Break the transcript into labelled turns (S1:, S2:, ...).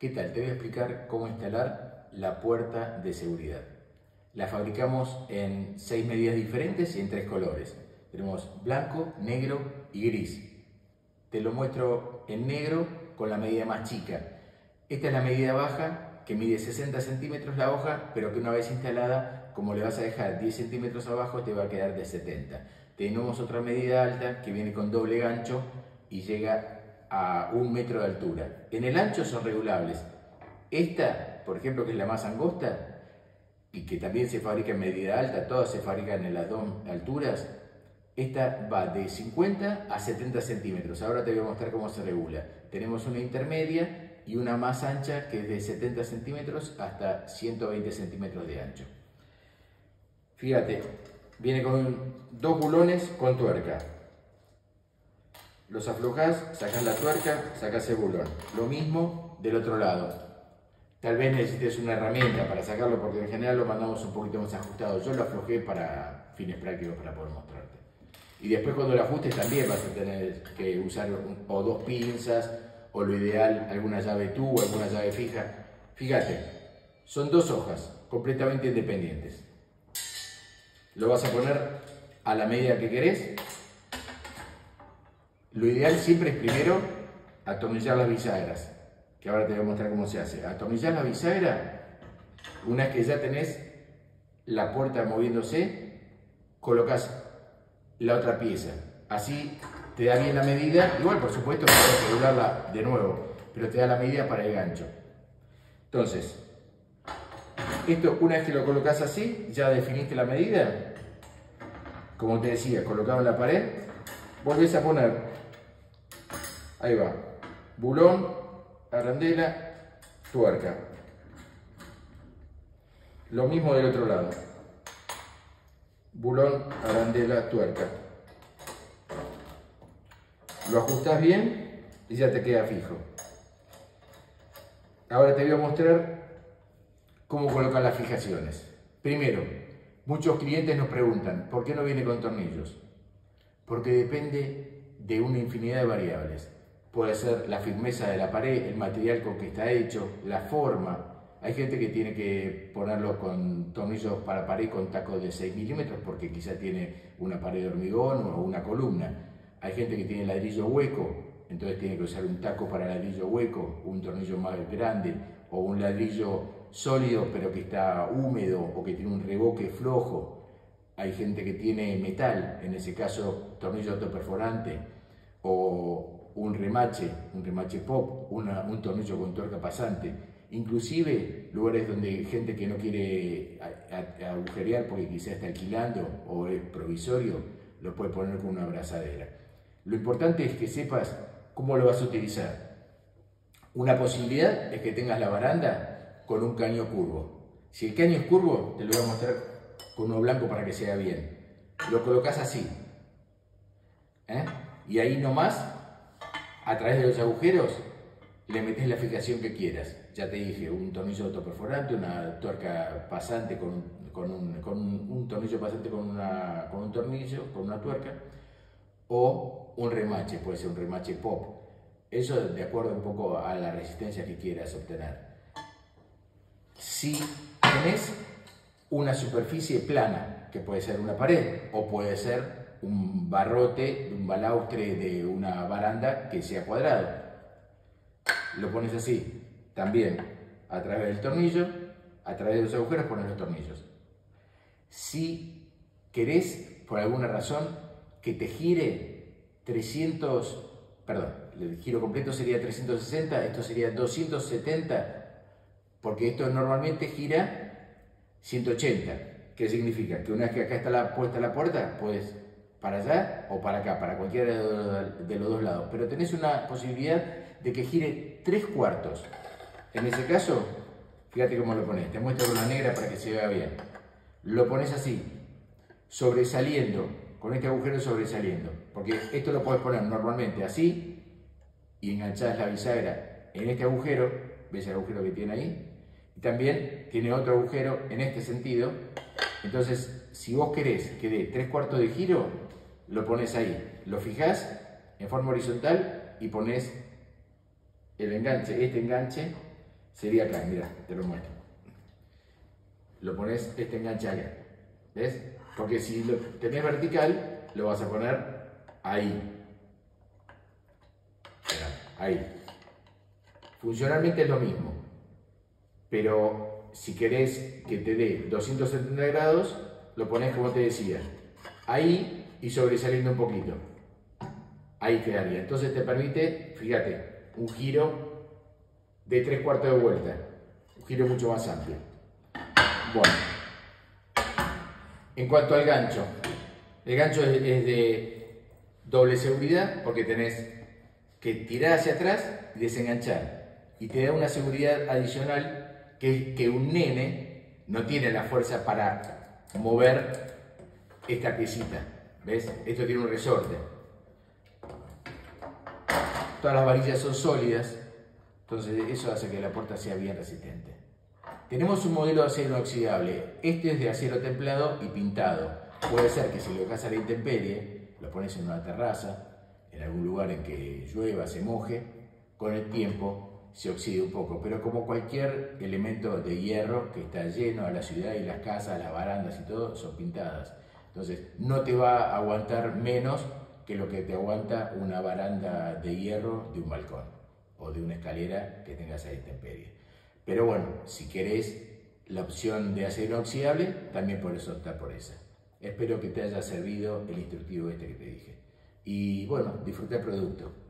S1: ¿Qué tal? Te voy a explicar cómo instalar la puerta de seguridad. La fabricamos en 6 medidas diferentes y en 3 colores. Tenemos blanco, negro y gris. Te lo muestro en negro con la medida más chica. Esta es la medida baja, que mide 60 centímetros la hoja, pero que una vez instalada, como le vas a dejar 10 centímetros abajo, te va a quedar de 70. Tenemos otra medida alta que viene con doble gancho y llega a 1 metro de altura. En el ancho son regulables. Esta, por ejemplo, que es la más angosta y que también se fabrica en medida alta, todas se fabrican en las dos alturas, esta va de 50 a 70 centímetros. Ahora te voy a mostrar cómo se regula. Tenemos una intermedia y una más ancha que es de 70 centímetros hasta 120 centímetros de ancho. Fíjate, viene con 2 bulones con tuerca. Los aflojás, sacás la tuerca, sacás el bulón. Lo mismo del otro lado. Tal vez necesites una herramienta para sacarlo porque en general lo mandamos un poquito más ajustado. Yo lo aflojé para fines prácticos para poder mostrarte. Y después cuando lo ajustes también vas a tener que usar o 2 pinzas o lo ideal alguna llave tubo, alguna llave fija. Fíjate, son 2 hojas completamente independientes. Lo vas a poner a la medida que querés. Lo ideal siempre es primero atornillar las bisagras, que ahora te voy a mostrar cómo se hace. Atornillar la bisagra, una vez que ya tenés la puerta moviéndose, colocas la otra pieza. Así te da bien la medida. Igual, por supuesto, puedes regularla de nuevo, pero te da la medida para el gancho. Entonces, esto una vez que lo colocas así, ya definiste la medida. Como te decía, colocado en la pared, volvés a poner. Ahí va, bulón, arandela, tuerca. Lo mismo del otro lado. Bulón, arandela, tuerca. Lo ajustás bien y ya te queda fijo. Ahora te voy a mostrar cómo colocar las fijaciones. Primero, muchos clientes nos preguntan, ¿por qué no viene con tornillos? Porque depende de una infinidad de variables. Puede ser la firmeza de la pared, el material con que está hecho, la forma. Hay gente que tiene que ponerlo con tornillos para pared con tacos de 6 milímetros porque quizá tiene una pared de hormigón o una columna. Hay gente que tiene ladrillo hueco, entonces tiene que usar un taco para ladrillo hueco, un tornillo más grande, o un ladrillo sólido pero que está húmedo o que tiene un revoque flojo. Hay gente que tiene metal, en ese caso tornillo autoperforante, o un remache pop, un tornillo con tuerca pasante. Inclusive lugares donde hay gente que no quiere agujerear porque quizás está alquilando o es provisorio, lo puede poner con una abrazadera. Lo importante es que sepas cómo lo vas a utilizar. Una posibilidad es que tengas la baranda con un caño curvo. Si el caño es curvo, te lo voy a mostrar con uno blanco para que se vea bien. Lo colocas así. Y ahí nomás, a través de los agujeros, le metes la fijación que quieras. Ya te dije, un tornillo autoperforante, una tuerca pasante con un tornillo pasante con un tornillo, con una tuerca, o un remache, puede ser un remache pop. Eso de acuerdo un poco a la resistencia que quieras obtener. Si tenés una superficie plana, que puede ser una pared o puede ser un barrote, un balaustre de una baranda que sea cuadrado, lo pones así, también a través del tornillo, a través de los agujeros pones los tornillos. Si querés, por alguna razón, que te gire 300, perdón, el giro completo sería 360, esto sería 270, porque esto normalmente gira 180. ¿Qué significa? Que una vez que acá está puesta la puerta, puedes para allá o para acá, para cualquiera de los dos lados. Pero tenés una posibilidad de que gire 3/4. En ese caso, fíjate cómo lo pones. Te muestro con la negra para que se vea bien. Lo pones así, sobresaliendo, con este agujero sobresaliendo. Porque esto lo puedes poner normalmente así y enganchás la bisagra en este agujero. ¿Ves el agujero que tiene ahí? Y también tiene otro agujero en este sentido. Entonces, si vos querés que dé 3/4 de giro, lo pones ahí, lo fijás en forma horizontal y pones el enganche, este enganche sería acá, mira, te lo muestro. Lo pones, este engancha acá, ¿ves? Porque si lo tenés vertical, lo vas a poner ahí. Ahí. Funcionalmente es lo mismo, pero si querés que te dé 270 grados, lo pones como te decía, ahí y sobresaliendo un poquito. Ahí quedaría. Entonces te permite, fíjate, un giro de 3/4 de vuelta, un giro mucho más amplio. Bueno, en cuanto al gancho, el gancho es de doble seguridad porque tenés que tirar hacia atrás y desenganchar. Y te da una seguridad adicional que un nene no tiene la fuerza para mover esta piecita. ¿Ves? Esto tiene un resorte. Todas las varillas son sólidas, entonces eso hace que la puerta sea bien resistente. Tenemos un modelo de acero inoxidable. Este es de acero templado y pintado. Puede ser que si lo dejas a la intemperie, lo pones en una terraza, en algún lugar en que llueva, se moje, con el tiempo se oxide un poco. Pero como cualquier elemento de hierro que está lleno a la ciudad y las casas, las barandas y todo, son pintadas. Entonces no te va a aguantar menos que lo que te aguanta una baranda de hierro de un balcón o de una escalera que tengas a la intemperie. Pero bueno, si querés la opción de acero inoxidable, también podés optar por esa. Espero que te haya servido el instructivo este que te dije. Y bueno, disfruta el producto.